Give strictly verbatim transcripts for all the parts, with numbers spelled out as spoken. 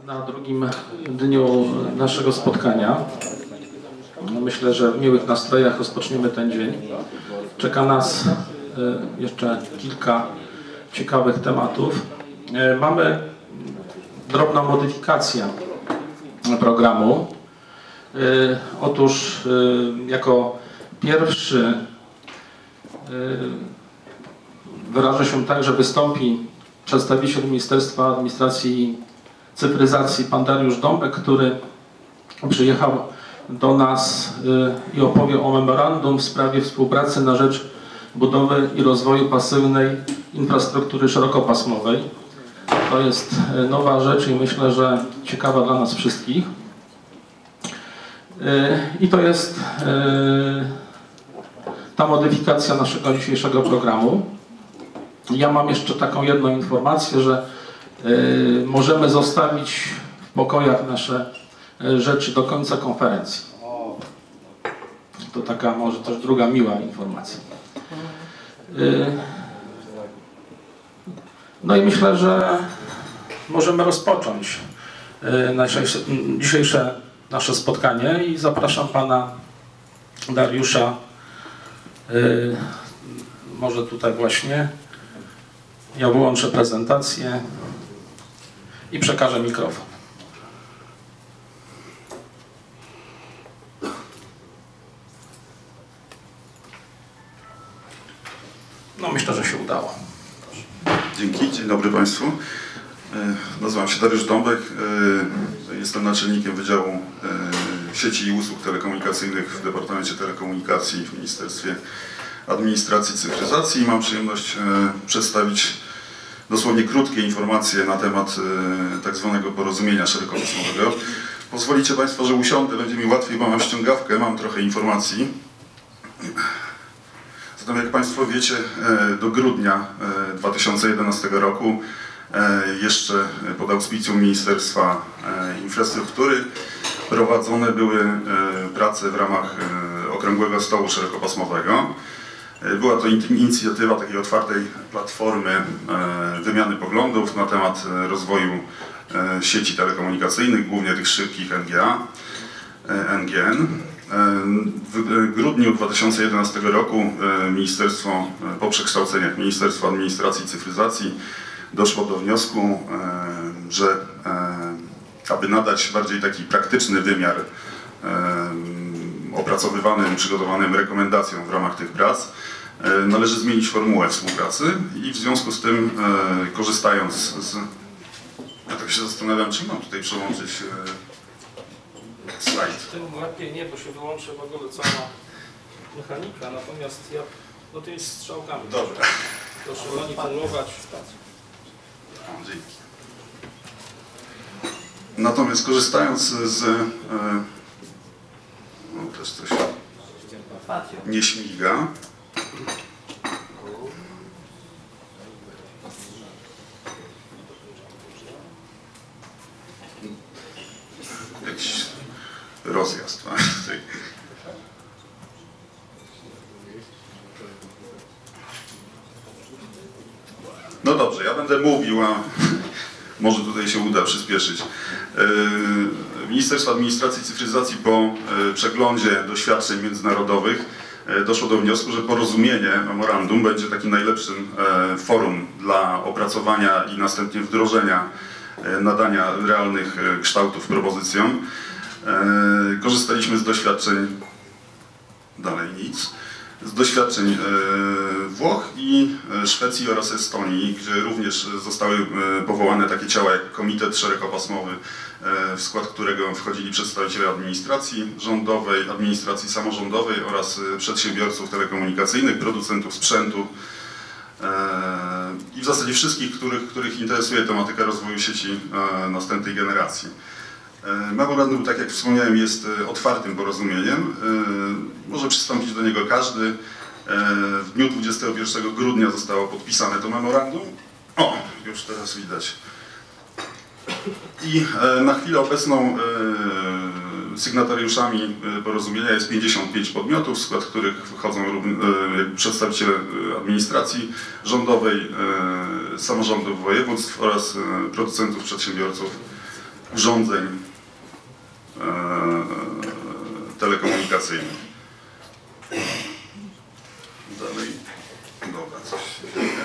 Na drugim dniu naszego spotkania. Myślę, że w miłych nastrojach rozpoczniemy ten dzień. Czeka nas jeszcze kilka ciekawych tematów. Mamy drobną modyfikację programu. Otóż jako pierwszy wyrażę się tak, że wystąpi przedstawiciel Ministerstwa Administracji i Cyfryzacji, pan Dariusz Dąbek, który przyjechał do nas i opowie o memorandum w sprawie współpracy na rzecz budowy i rozwoju pasywnej infrastruktury szerokopasmowej. To jest nowa rzecz i myślę, że ciekawa dla nas wszystkich. I to jest ta modyfikacja naszego dzisiejszego programu. Ja mam jeszcze taką jedną informację, że możemy zostawić w pokojach nasze rzeczy do końca konferencji. To taka może też druga miła informacja. No i myślę, że możemy rozpocząć dzisiejsze nasze spotkanie i zapraszam pana Dariusza, może tutaj właśnie, ja wyłączę prezentację i przekażę mikrofon. No myślę, że się udało. Dzięki, dzień dobry Państwu. Nazywam się Dariusz Dąbek, jestem naczelnikiem Wydziału Sieci i Usług Telekomunikacyjnych w Departamencie Telekomunikacji w Ministerstwie Administracji i Cyfryzacji i mam przyjemność przedstawić dosłownie krótkie informacje na temat tak zwanego porozumienia szerokopasmowego. Pozwolicie Państwo, że usiądę, będzie mi łatwiej, bo mam ściągawkę, mam trochę informacji. Zatem jak Państwo wiecie, do grudnia dwa tysiące jedenastego roku jeszcze pod auspicjum Ministerstwa Infrastruktury prowadzone były prace w ramach Okrągłego Stołu Szerokopasmowego. Była to inicjatywa takiej otwartej platformy wymiany poglądów na temat rozwoju sieci telekomunikacyjnych, głównie tych szybkich N G A, N G N. W grudniu dwa tysiące jedenastego roku Ministerstwo, po przekształceniach Ministerstwa Administracji i Cyfryzacji doszło do wniosku, że aby nadać bardziej taki praktyczny wymiar opracowywanym, przygotowanym rekomendacjom w ramach tych prac, należy zmienić formułę współpracy i w związku z tym, korzystając z... Ja tak się zastanawiam, czy mam tutaj przełączyć slajd. Tym lepiej nie, bo się wyłączy w ogóle cała mechanika, natomiast ja do tymi strzałkami. Dobrze. Proszę manipulować. O, dzięki. Natomiast korzystając z... No też coś nie śmiga. Jakiś rozjazd tutaj. No dobrze, ja będę mówił, a może tutaj się uda przyspieszyć. Ministerstwo Administracji i Cyfryzacji po przeglądzie doświadczeń międzynarodowych doszło do wniosku, że porozumienie, memorandum, będzie takim najlepszym forum dla opracowania i następnie wdrożenia, nadania realnych kształtów propozycjom. Korzystaliśmy z doświadczeń, dalej nic, z doświadczeń Włoch i Szwecji oraz Estonii, gdzie również zostały powołane takie ciała jak Komitet Szerokopasmowy, w skład którego wchodzili przedstawiciele administracji rządowej, administracji samorządowej oraz przedsiębiorców telekomunikacyjnych, producentów sprzętu i w zasadzie wszystkich, których, których interesuje tematyka rozwoju sieci następnej generacji. Memorandum, tak jak wspomniałem, jest otwartym porozumieniem. Może przystąpić do niego każdy. W dniu dwudziestego pierwszego grudnia zostało podpisane to memorandum. O, już teraz widać. I na chwilę obecną sygnatariuszami porozumienia jest pięćdziesiąt pięć podmiotów, w skład których wchodzą przedstawiciele administracji rządowej, samorządów województw oraz producentów, przedsiębiorców urządzeń telekomunikacyjnych. Dalej, dobra, coś się dzieje.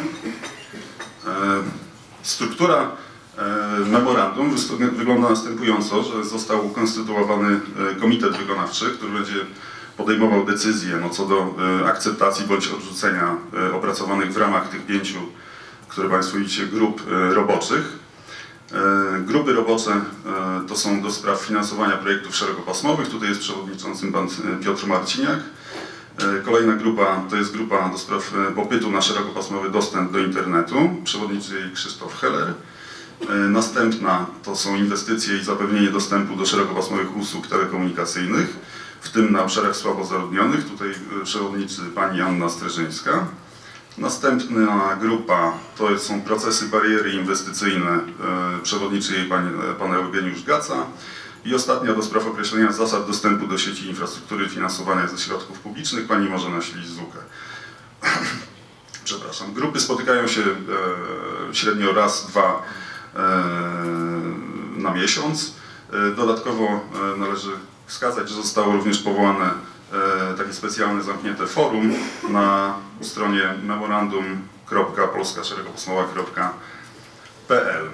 Struktura memorandum wygląda następująco, że został ukonstytuowany komitet wykonawczy, który będzie podejmował decyzję no, co do akceptacji bądź odrzucenia opracowanych w ramach tych pięciu, które Państwo widzicie, grup roboczych. Grupy robocze to są do spraw finansowania projektów szerokopasmowych. Tutaj jest przewodniczącym pan Piotr Marciniak. Kolejna grupa to jest grupa do spraw popytu na szerokopasmowy dostęp do internetu. Przewodniczy jej Krzysztof Heller. Następna to są inwestycje i zapewnienie dostępu do szerokopasmowych usług telekomunikacyjnych, w tym na obszarach słabo zaludnionych. Tutaj przewodniczy pani Anna Streżyńska. Następna grupa to są procesy, bariery inwestycyjne. Przewodniczy jej pan, pan Eugeniusz Gaca. I ostatnia do spraw określenia zasad dostępu do sieci infrastruktury finansowania ze środków publicznych, pani Marzena Ślizuka. Przepraszam. Grupy spotykają się e, średnio raz, dwa e, na miesiąc. E, dodatkowo e, należy wskazać, że zostało również powołane e, takie specjalne zamknięte forum na stronie memorandum kropka polska szerokopasmowa kropka p l.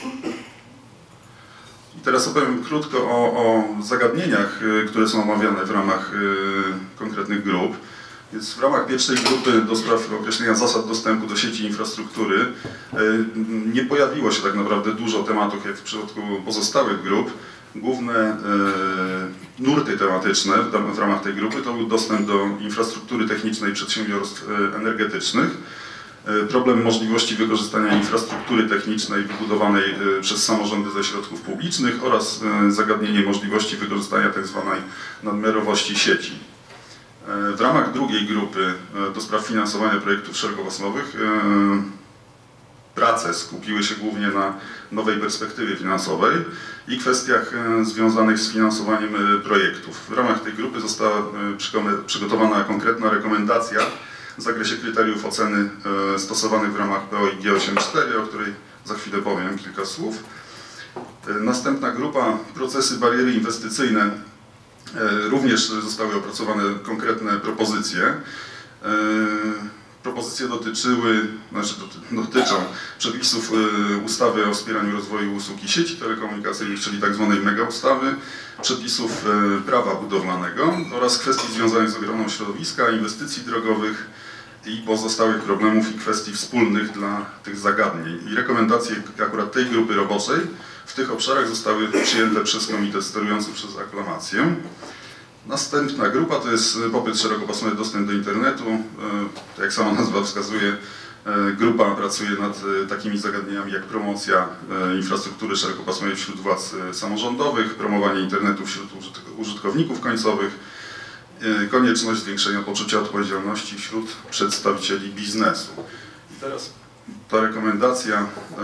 I teraz opowiem krótko o, o zagadnieniach, które są omawiane w ramach y, konkretnych grup. Więc w ramach pierwszej grupy do spraw określenia zasad dostępu do sieci infrastruktury y, nie pojawiło się tak naprawdę dużo tematów jak w przypadku pozostałych grup. Główne y, nurty tematyczne w, w ramach tej grupy to był dostęp do infrastruktury technicznej przedsiębiorstw y, energetycznych, problem możliwości wykorzystania infrastruktury technicznej wybudowanej przez samorządy ze środków publicznych oraz zagadnienie możliwości wykorzystania tzw. nadmiarowości sieci. W ramach drugiej grupy do spraw finansowania projektów szerokopasmowych prace skupiły się głównie na nowej perspektywie finansowej i kwestiach związanych z finansowaniem projektów. W ramach tej grupy została przygotowana konkretna rekomendacja w zakresie kryteriów oceny e, stosowanych w ramach P O I G osiemdziesiąt cztery, o której za chwilę powiem kilka słów. E, następna grupa, procesy, bariery inwestycyjne. E, również zostały opracowane konkretne propozycje. E, propozycje dotyczyły, znaczy dotyczą przepisów e, ustawy o wspieraniu rozwoju usług i sieci telekomunikacyjnych, czyli tzw. mega ustawy, przepisów e, prawa budowlanego oraz kwestii związanych z ochroną środowiska, inwestycji drogowych i pozostałych problemów i kwestii wspólnych dla tych zagadnień. I rekomendacje akurat tej grupy roboczej w tych obszarach zostały przyjęte przez komitet sterujący przez aklamację. Następna grupa to jest popyt szerokopasmowy, dostęp do internetu. Tak jak sama nazwa wskazuje, grupa pracuje nad takimi zagadnieniami jak promocja infrastruktury szerokopasmowej wśród władz samorządowych, promowanie internetu wśród użytkowników końcowych, konieczność zwiększenia poczucia odpowiedzialności wśród przedstawicieli biznesu. I teraz ta rekomendacja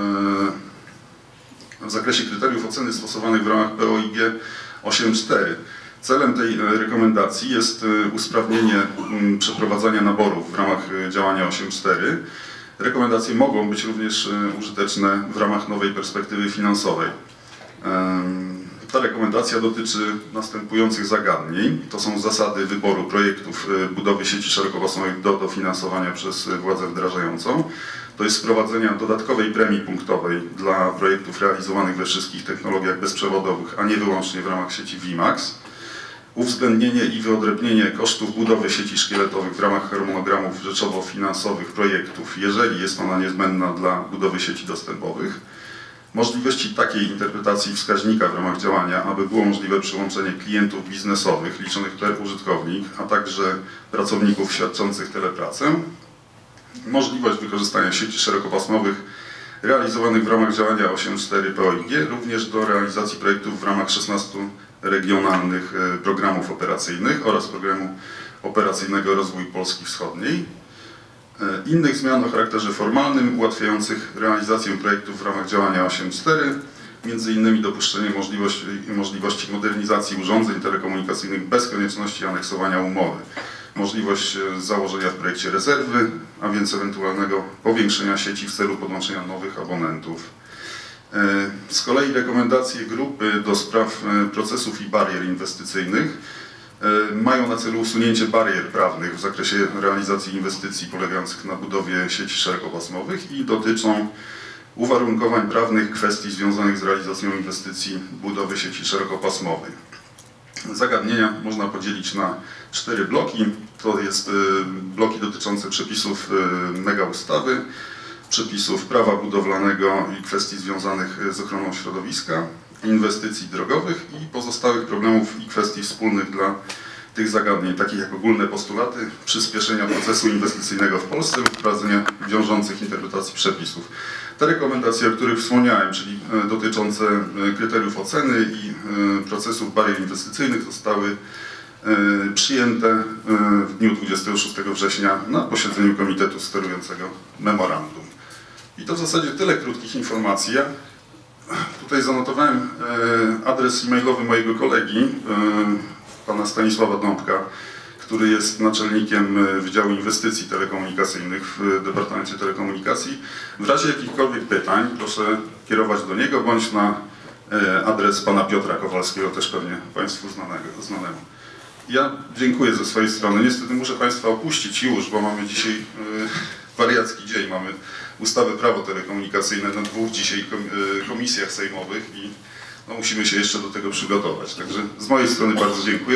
w zakresie kryteriów oceny stosowanych w ramach P O I G osiemdziesiąt cztery. Celem tej rekomendacji jest usprawnienie przeprowadzania naborów w ramach działania osiemdziesiąt cztery. Rekomendacje mogą być również użyteczne w ramach nowej perspektywy finansowej. Ta rekomendacja dotyczy następujących zagadnień. To są zasady wyboru projektów budowy sieci szerokopasmowej do dofinansowania przez władzę wdrażającą. To jest wprowadzenie dodatkowej premii punktowej dla projektów realizowanych we wszystkich technologiach bezprzewodowych, a nie wyłącznie w ramach sieci V MAX. Uwzględnienie i wyodrębnienie kosztów budowy sieci szkieletowych w ramach harmonogramów rzeczowo-finansowych projektów, jeżeli jest ona niezbędna dla budowy sieci dostępowych. Możliwości takiej interpretacji wskaźnika w ramach działania, aby było możliwe przyłączenie klientów biznesowych liczonych per użytkownik, a także pracowników świadczących telepracę. Możliwość wykorzystania sieci szerokopasmowych realizowanych w ramach działania osiemdziesiąt cztery P O I G, również do realizacji projektów w ramach szesnastu regionalnych programów operacyjnych oraz programu operacyjnego Rozwój Polski Wschodniej. Innych zmian o charakterze formalnym ułatwiających realizację projektów w ramach działania osiemdziesiąt cztery, między innymi dopuszczenie możliwości, możliwości modernizacji urządzeń telekomunikacyjnych bez konieczności aneksowania umowy, możliwość założenia w projekcie rezerwy, a więc ewentualnego powiększenia sieci w celu podłączenia nowych abonentów. Z kolei rekomendacje grupy do spraw procesów i barier inwestycyjnych mają na celu usunięcie barier prawnych w zakresie realizacji inwestycji polegających na budowie sieci szerokopasmowych i dotyczą uwarunkowań prawnych kwestii związanych z realizacją inwestycji budowy sieci szerokopasmowej. Zagadnienia można podzielić na cztery bloki. To jest bloki dotyczące przepisów mega ustawy, przepisów prawa budowlanego i kwestii związanych z ochroną środowiska, inwestycji drogowych i pozostałych problemów i kwestii wspólnych dla tych zagadnień, takich jak ogólne postulaty, przyspieszenia procesu inwestycyjnego w Polsce lub wprowadzenia wiążących interpretacji przepisów. Te rekomendacje, o których wspomniałem, czyli dotyczące kryteriów oceny i procesów barier inwestycyjnych, zostały przyjęte w dniu dwudziestego szóstego września na posiedzeniu Komitetu Sterującego Memorandum. I to w zasadzie tyle krótkich informacji. Ja tutaj zanotowałem adres e-mailowy mojego kolegi, pana Stanisława Dąbka, który jest naczelnikiem Wydziału Inwestycji Telekomunikacyjnych w Departamencie Telekomunikacji. W razie jakichkolwiek pytań proszę kierować do niego bądź na adres pana Piotra Kowalskiego, też pewnie państwu znanego, znanemu. Ja dziękuję ze swojej strony. Niestety muszę państwa opuścić już, bo mamy dzisiaj wariacki dzień. Mamy ustawę prawo telekomunikacyjne na dwóch dzisiaj komisjach sejmowych i no, musimy się jeszcze do tego przygotować. Także z mojej strony bardzo dziękuję.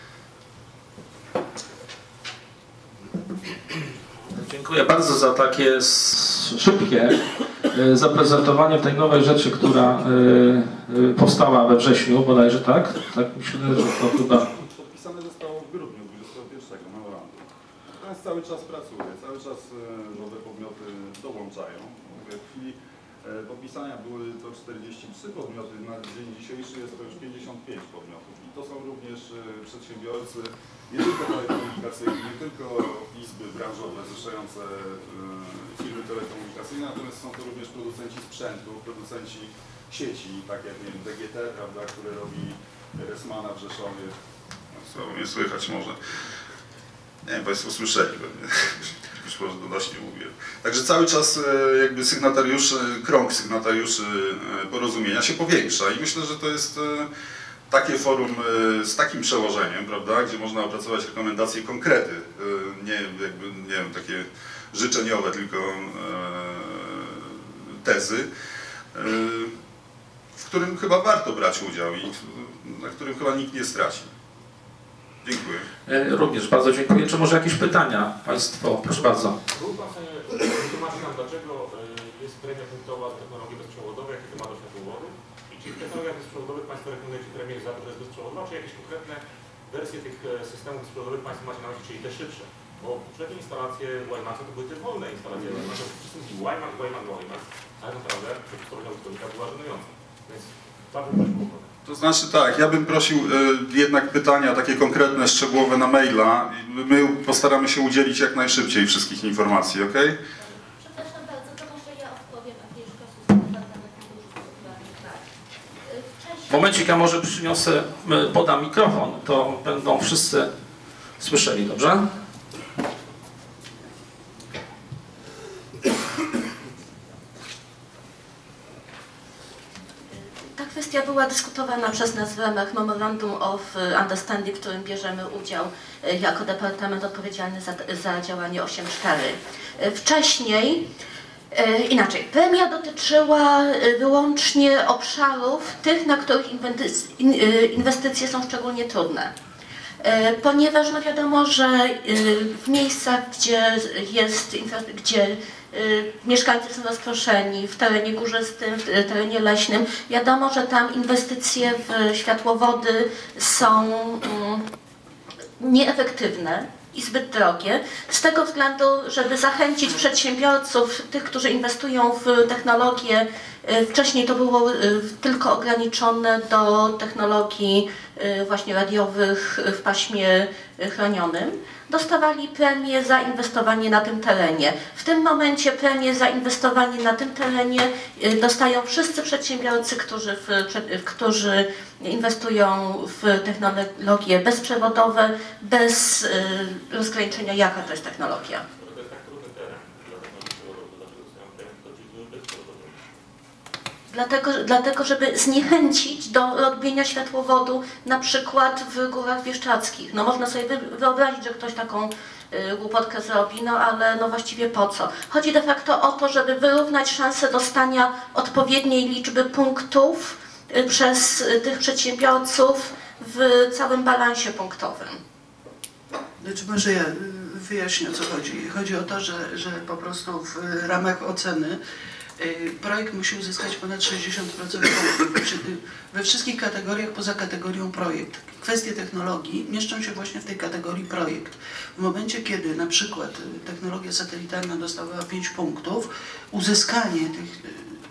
Dziękuję bardzo za takie szybkie zaprezentowanie tej nowej rzeczy, która powstała we wrześniu bodajże, tak? Tak myślę, że to chyba... Podpisane zostało w grudniu dwudziestego pierwszego memorandum. Teraz cały czas pracuje, cały czas nowe podmioty dołączają. W chwili podpisania były to czterdzieści trzy podmioty, na dzień dzisiejszy jest to już pięćdziesiąt pięć podmiotów. I to są również przedsiębiorcy, nie tylko telekomunikacyjni, nie tylko izby branżowe zrzeszające firmy telekomunikacyjne, natomiast są to również producenci sprzętu, producenci sieci, tak jak nie wiem, D G T, prawda, który robi Resmana w Rzeszowie. Słabo mnie słychać może. Nie wiem, państwo słyszeli pewnie. Być może donośnie mówię. Także cały czas jakby sygnatariuszy, krąg sygnatariuszy porozumienia się powiększa i myślę, że to jest takie forum z takim przełożeniem, prawda, gdzie można opracować rekomendacje, konkrety, nie jakby, nie wiem, takie życzeniowe, tylko tezy, w którym chyba warto brać udział i na którym chyba nikt nie straci. Dziękuję. Również bardzo dziękuję. Czy może jakieś pytania państwo? Proszę bardzo. Wytłumaczy nam, dlaczego jest premia punktowa z technologii bezprzewodowej, jakie to ma do światłowodu? I czy w technologiach bezprzewodowych Państwo rekomendujecie premię za to, że jest bezprzewodowa, czy jakieś konkretne wersje tych systemów bezprzewodowych Państwo macie na myśli, czyli te szybsze? Bo poprzednie instalacje WiMAX to były te wolne instalacje. Znaczy, wszyscy mówili WiMAX, WiMAX, WiMAX, ale naprawdę historia użytkownika była żenująca. Więc bardzo proszę. To znaczy tak, ja bym prosił y, jednak pytania takie konkretne, szczegółowe na maila. My postaramy się udzielić jak najszybciej wszystkich informacji, ok? Przepraszam bardzo, to może ja odpowiem, a Agnieszka Suska. Momencik, ja może przyniosę, podam mikrofon, to będą wszyscy słyszeli, dobrze? Ta kwestia była dyskutowana przez nas w ramach Memorandum of Understanding, w którym bierzemy udział jako Departament odpowiedzialny za, za działanie osiem cztery. Wcześniej, inaczej, premia dotyczyła wyłącznie obszarów tych, na których inwestycje są szczególnie trudne. Ponieważ no wiadomo, że w miejscach, gdzie jest, gdzie mieszkańcy są rozproszeni, w terenie górzystym, w terenie leśnym, wiadomo, że tam inwestycje w światłowody są nieefektywne i zbyt drogie. Z tego względu, żeby zachęcić przedsiębiorców, tych, którzy inwestują w technologię, wcześniej to było tylko ograniczone do technologii właśnie radiowych w paśmie chronionym, dostawali premię za inwestowanie na tym terenie. W tym momencie premię za inwestowanie na tym terenie dostają wszyscy przedsiębiorcy, którzy, w, którzy inwestują w technologie bezprzewodowe, bez rozgraniczenia, jaka to jest technologia. Dlatego, dlatego, żeby zniechęcić do robienia światłowodu na przykład w Górach Bieszczadzkich. No można sobie wyobrazić, że ktoś taką y, głupotkę zrobi, no ale no właściwie po co? Chodzi de facto o to, żeby wyrównać szansę dostania odpowiedniej liczby punktów y, przez y, tych przedsiębiorców w całym balansie punktowym. Znaczy może ja wyjaśnię, o co chodzi. Chodzi o to, że, że po prostu w ramach oceny projekt musi uzyskać ponad sześćdziesiąt procent punktów we wszystkich kategoriach poza kategorią projekt. Kwestie technologii mieszczą się właśnie w tej kategorii projekt. W momencie, kiedy na przykład technologia satelitarna dostawała pięć punktów, uzyskanie tych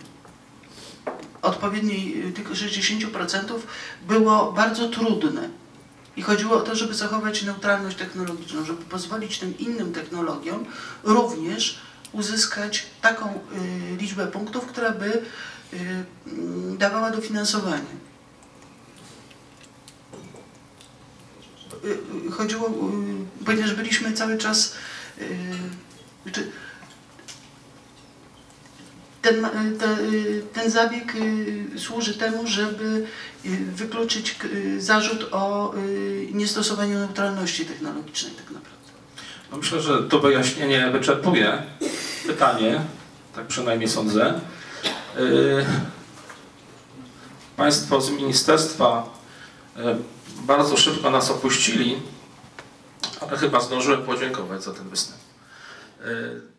odpowiedniej tych sześćdziesięciu procent było bardzo trudne. I chodziło o to, żeby zachować neutralność technologiczną, żeby pozwolić tym innym technologiom również uzyskać taką y, liczbę punktów, która by y, y, dawała dofinansowanie. Y, y, chodziło, y, ponieważ byliśmy cały czas, y, czy, ten, y, te, y, ten zabieg y, służy temu, żeby y, wykluczyć y, zarzut o y, niestosowaniu neutralności technologicznej tak naprawdę. No myślę, że to wyjaśnienie wyczerpuje pytanie, tak przynajmniej sądzę. Yy, Państwo z ministerstwa yy, bardzo szybko nas opuścili, ale chyba zdążyłem podziękować za ten występ. Yy,